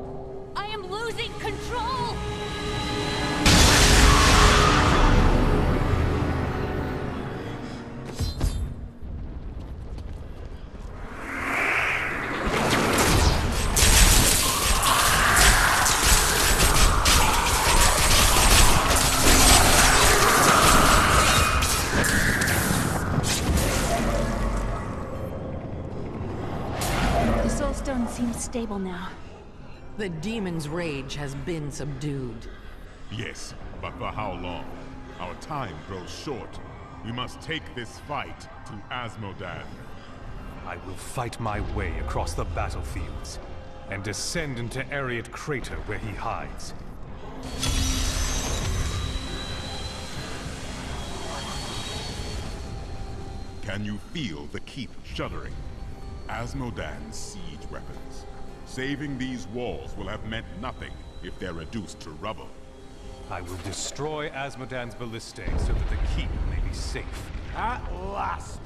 I am losing control! The Soulstone seems stable now. The demon's rage has been subdued. Yes, but for how long? Our time grows short. We must take this fight to Azmodan. I will fight my way across the battlefields and descend into Ariat Crater where he hides. Can you feel the keep shuddering? Azmodan's siege weapons. Saving these walls will have meant nothing if they're reduced to rubble. I will destroy Azmodan's ballistae so that the keep may be safe. At last!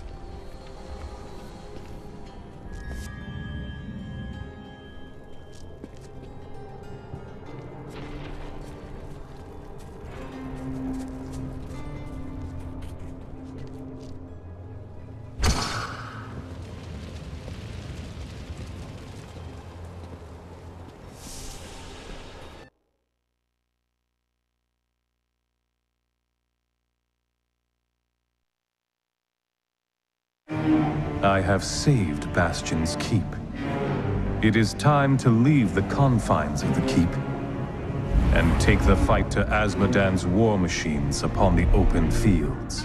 I have saved Bastion's keep. It is time to leave the confines of the keep and take the fight to Azmodan's war machines upon the open fields.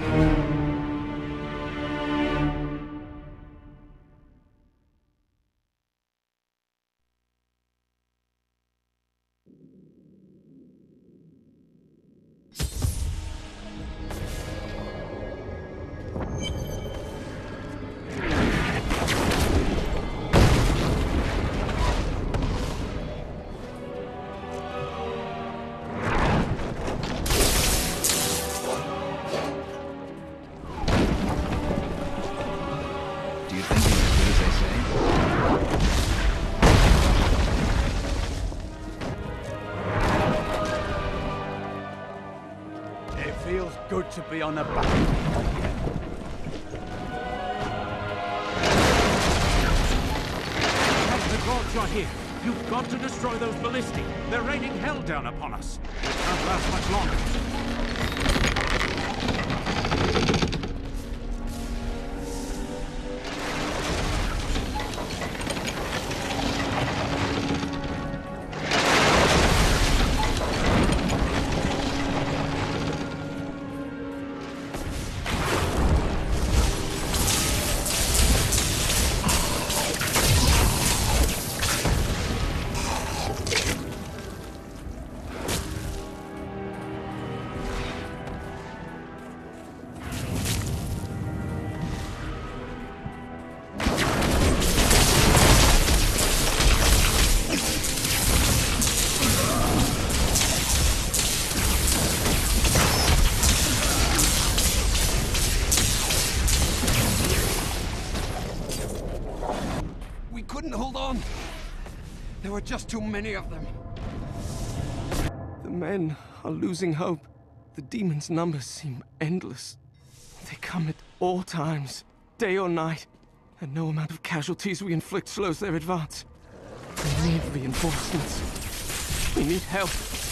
Feels good to be on the battlefield again. Hey, the gods are here. You've got to destroy those ballistae. They're raining hell down upon us. It can't last much longer. Hold on! There were just too many of them. The men are losing hope. The demons' numbers seem endless. They come at all times, day or night, and no amount of casualties we inflict slows their advance. We need reinforcements. We need help.